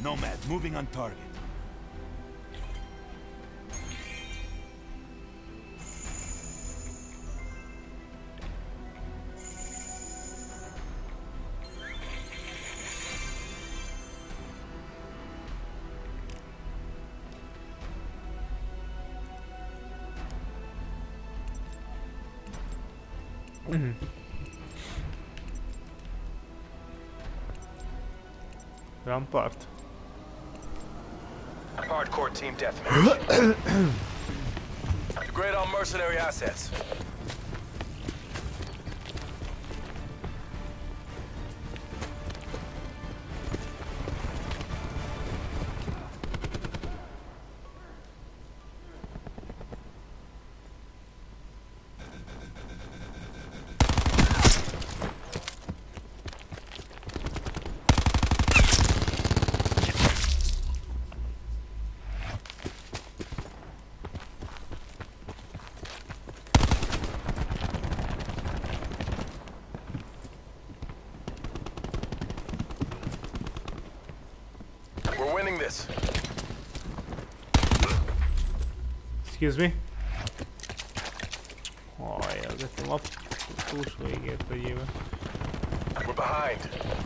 Nomad, moving on target. Rampart. Hardcore team deathmatch. Great on mercenary assets. We're winning this. Excuse me. Oj, jag vet inte vad torsväget för givet. We're behind.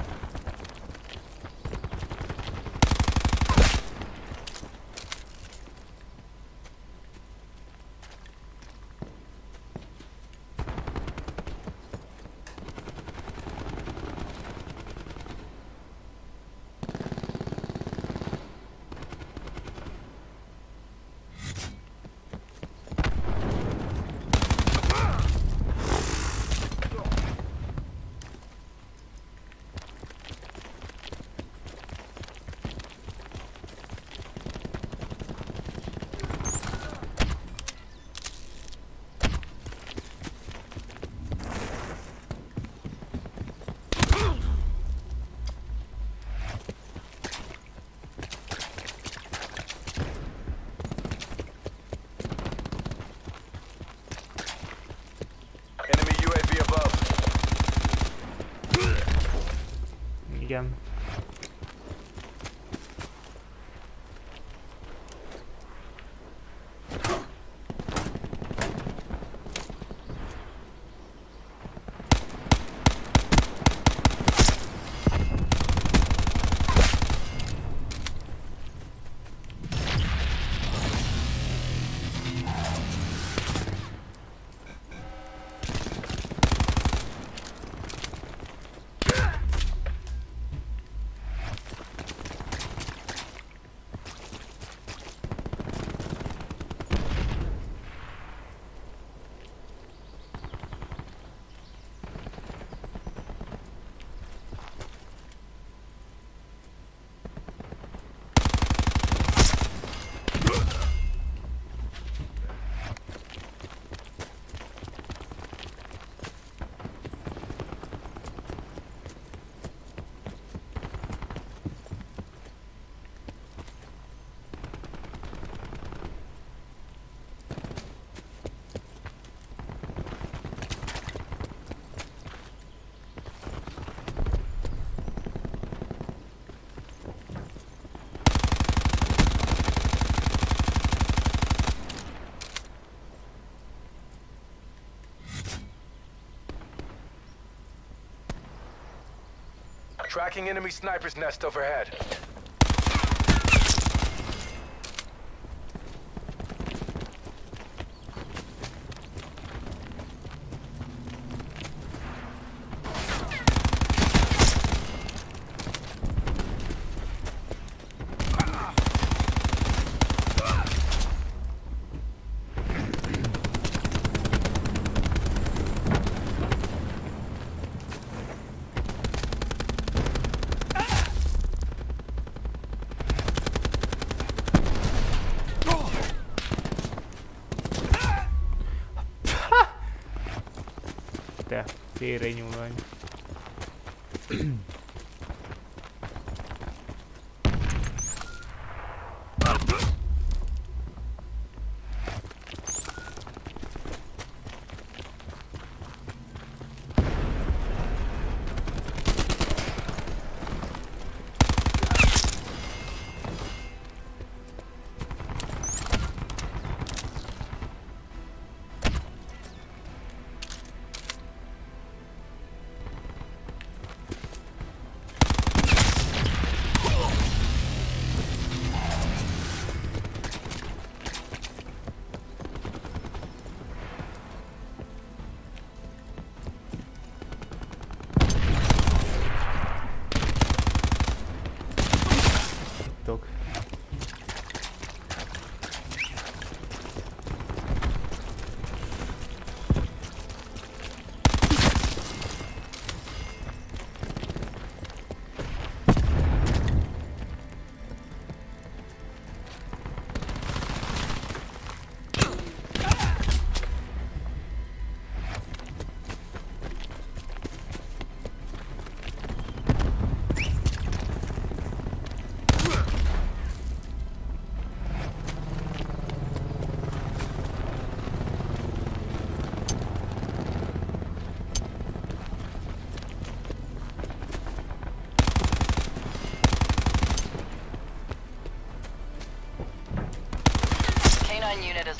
Enemy UAV above. Igen. Tracking enemy sniper's nest overhead. Te félrenyúlvány.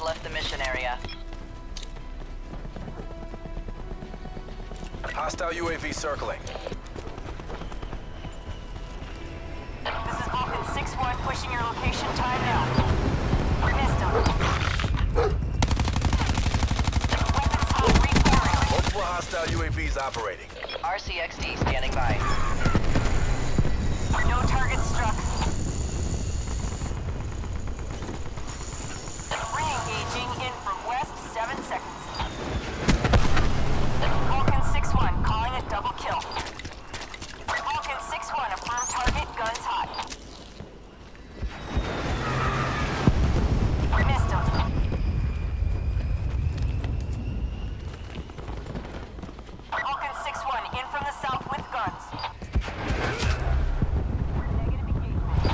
left the mission area. Hostile UAV circling. This is Vulcan 6-1 pushing your location time now. Missed him. Weapons hot reforming. Multiple hostile UAVs operating. RCXD standing by. No target struck. Re-engaging in from west, 7 seconds. Vulcan 6-1 calling a double kill. Vulcan 6-1, a firm target, guns hot. Missed him. Vulcan 6-1 in from the south with guns. Negative engagement.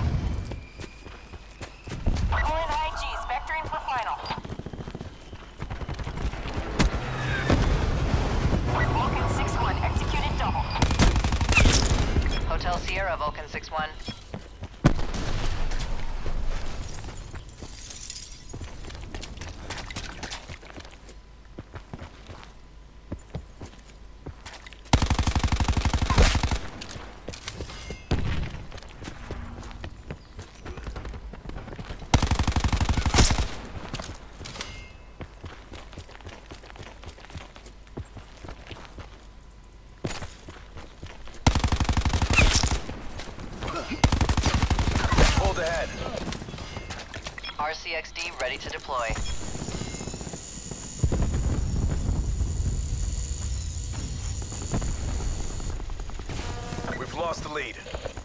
Pulling high G's, vectoring for final. Vulcan 6-1 executed double. Hotel Sierra, Vulcan 6-1. Pulled ahead. RCXD ready to deploy. We've lost the lead.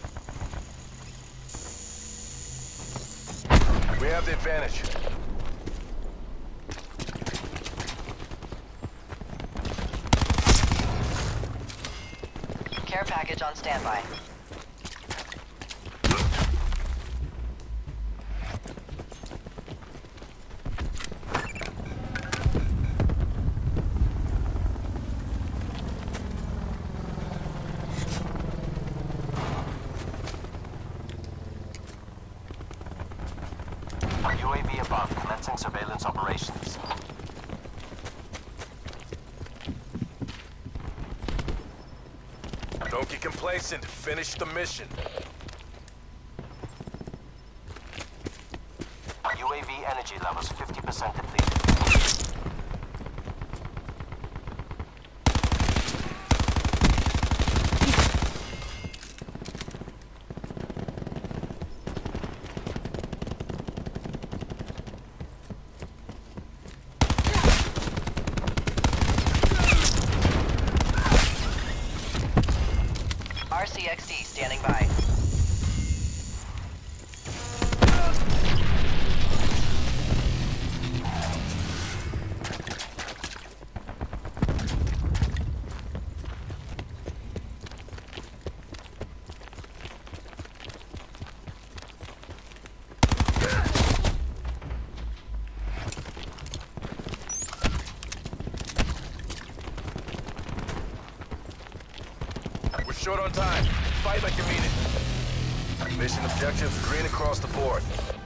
We have the advantage. Care package on standby. UAV above, commencing surveillance operations. Don't get complacent. Finish the mission. UAV energy levels 50% depleted. RCXD standing by. We're short on time. Fight like you mean it. Mission objectives green across the board.